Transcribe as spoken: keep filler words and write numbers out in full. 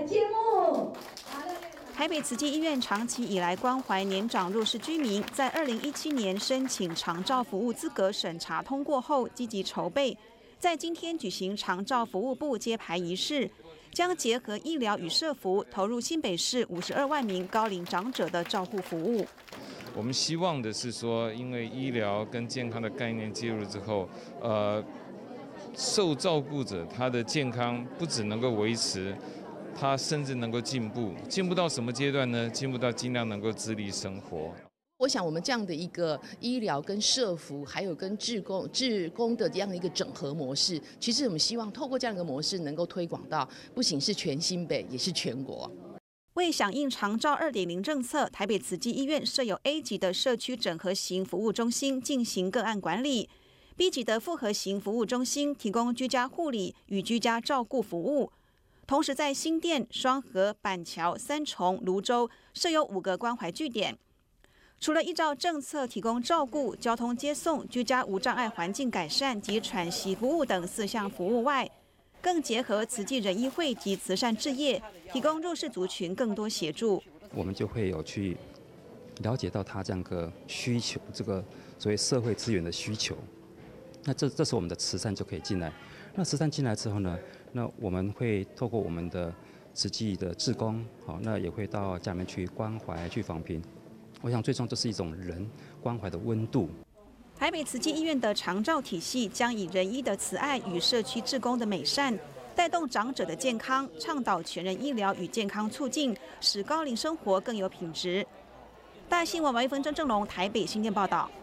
节目。 台北慈济医院长期以来关怀年长弱势居民，在二零一七年申请长照服务资格审查通过后，积极筹备，在今天举行长照服务部揭牌仪式，将结合医疗与社福，投入新北市五十二万名高龄长者的照护服务。 我们希望的是说，因为医疗跟健康的概念介入之后，呃，受照顾者他的健康不只能够维持。他甚至能够进步，进步到什么阶段呢？进步到尽量能够自立生活。 我想，我们这样的一个医疗跟社福，还有跟志工、志工的这样的一个整合模式，其实我们希望透过这样的一个模式，能够推广到不仅是全新北，也是全国。 为响应长照 二点零 政策，台北慈济医院设有 A 级的社区整合型服务中心进行个案管理 ，B 级的复合型服务中心提供居家护理与居家照顾服务。同时，在新店、双和、板桥、三重、芦洲设有五个关怀据点。除了依照政策提供照顾、交通接送、居家无障碍环境改善及喘息服务等四项服务外，更结合慈济人医会及慈善志业，提供弱势族群更多协助。 我们就会有去了解到他这样个需求，这个所谓社会资源的需求。那这这时候我们的慈善就可以进来。那慈善进来之后呢，那我们会透过我们的慈济的志工，好，那也会到家里面去关怀、去访贫。我想最终这是一种人关怀的温度。 台北慈济医院的长照体系将以人医的慈爱与社区志工的美善，带动长者的健康，倡导全人医疗与健康促进，使高龄生活更有品质。大新闻王一芬、郑正龙台北新店报道。